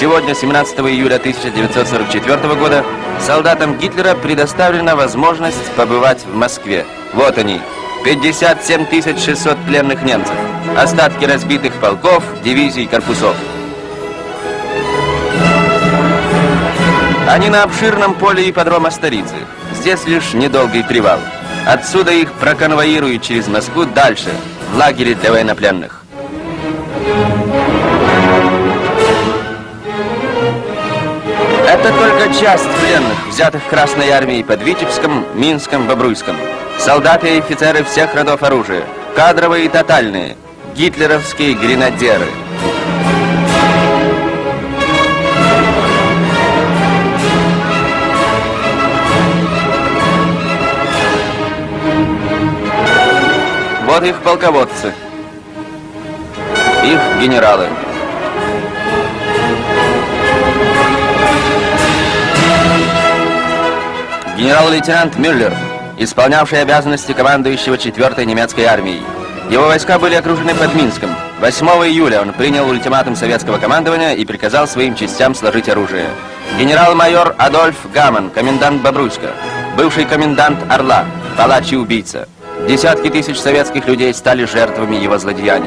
Сегодня, 17 июля 1944 года, солдатам Гитлера предоставлена возможность побывать в Москве. Вот они, 57 600 пленных немцев, остатки разбитых полков, дивизий, корпусов. Они на обширном поле ипподрома столицы. Здесь лишь недолгий привал. Отсюда их проконвоируют через Москву дальше, в лагере для военнопленных. Это только часть пленных, взятых Красной армией под Витебском, Минском, Бобруйском. Солдаты и офицеры всех родов оружия, кадровые и тотальные, гитлеровские гренадеры. Вот их полководцы, их генералы. Генерал-лейтенант Мюллер, исполнявший обязанности командующего 4-й немецкой армией. Его войска были окружены под Минском. 8 июля он принял ультиматум советского командования и приказал своим частям сложить оружие. Генерал-майор Адольф Гамман, комендант Бобруйска, бывший комендант Орла, палач и убийца. Десятки тысяч советских людей стали жертвами его злодеяний.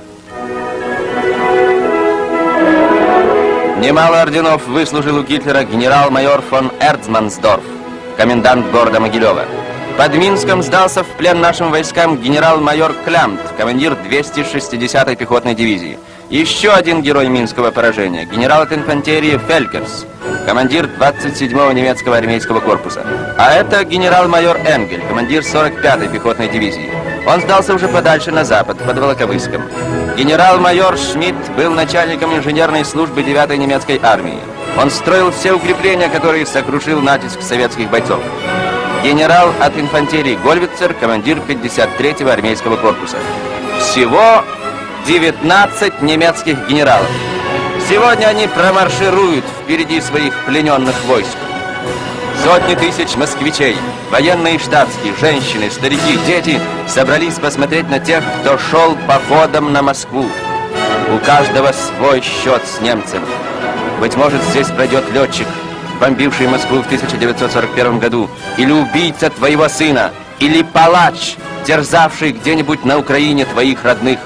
Немало орденов выслужил у Гитлера генерал-майор фон Эрцмансдорф, комендант города Могилева. Под Минском сдался в плен нашим войскам генерал-майор Клямт, командир 260-й пехотной дивизии. Еще один герой Минского поражения, генерал от инфантерии Фелькерс, командир 27-го немецкого армейского корпуса. А это генерал-майор Энгель, командир 45-й пехотной дивизии. Он сдался уже подальше на запад, под Волковыском. Генерал-майор Шмидт был начальником инженерной службы 9-й немецкой армии. Он строил все укрепления, которые сокрушил натиск советских бойцов. Генерал от инфантерии Гольвицер, командир 53-го армейского корпуса. Всего 19 немецких генералов. Сегодня они промаршируют впереди своих плененных войск. Сотни тысяч москвичей, военные и штатские, женщины, старики, дети собрались посмотреть на тех, кто шел походом на Москву. У каждого свой счет с немцем. Быть может, здесь пройдет летчик, бомбивший Москву в 1941 году, или убийца твоего сына, или палач, терзавший где-нибудь на Украине твоих родных.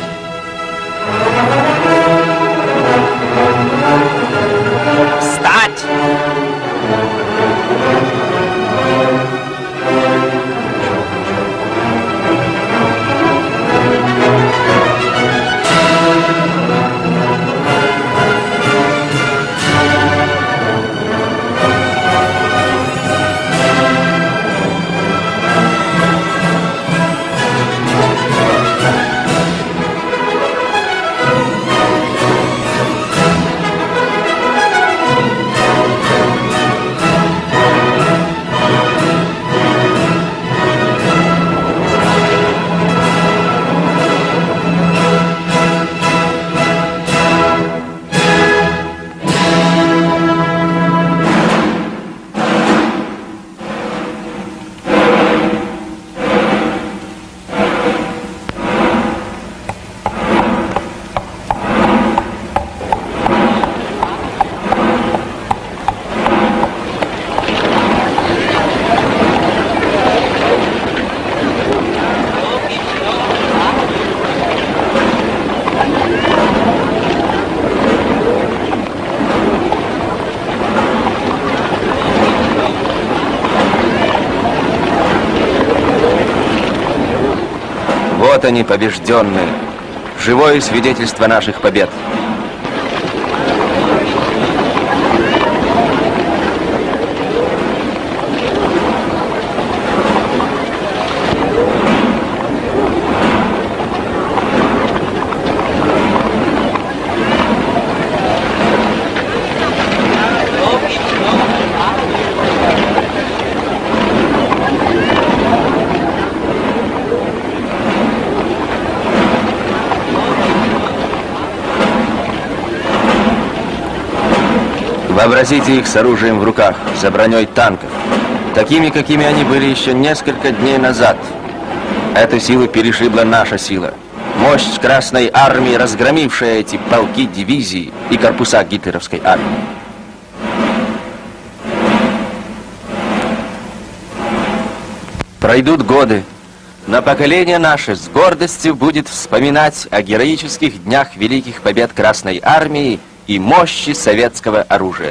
Встать! Вот они, побежденные. Живое свидетельство наших побед. Вообразите их с оружием в руках, за броней танков, такими, какими они были еще несколько дней назад. Эту силу перешибла наша сила. Мощь Красной Армии, разгромившая эти полки, дивизии и корпуса гитлеровской армии. Пройдут годы, но поколение наше с гордостью будет вспоминать о героических днях великих побед Красной Армии и мощи советского оружия.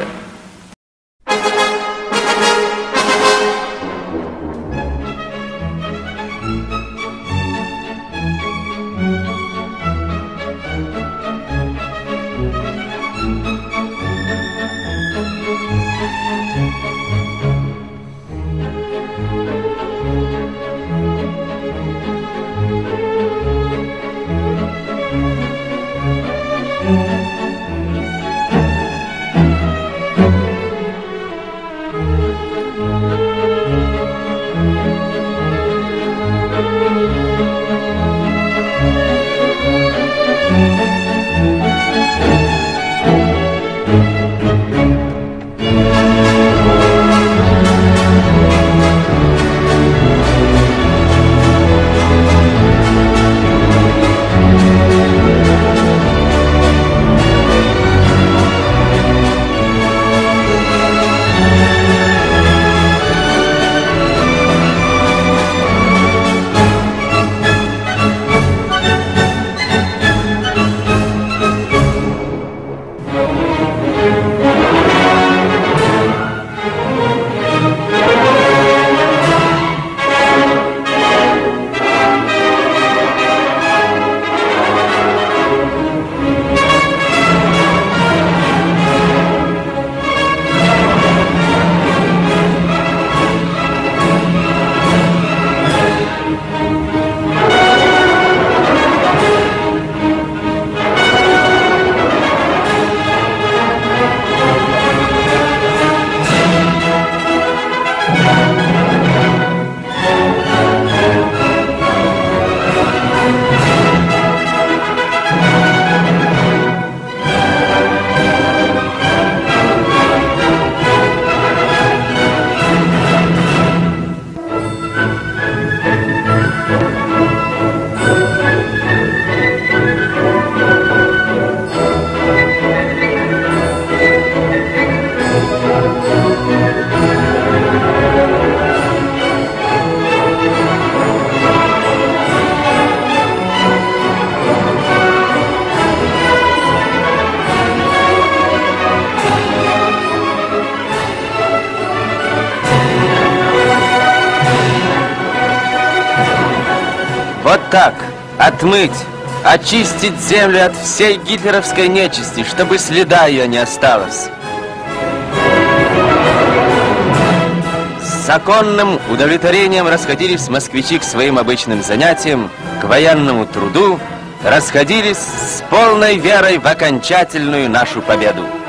Вот так, отмыть, очистить землю от всей гитлеровской нечисти, чтобы следа ее не осталось. С законным удовлетворением расходились москвичи к своим обычным занятиям, к военному труду, расходились с полной верой в окончательную нашу победу.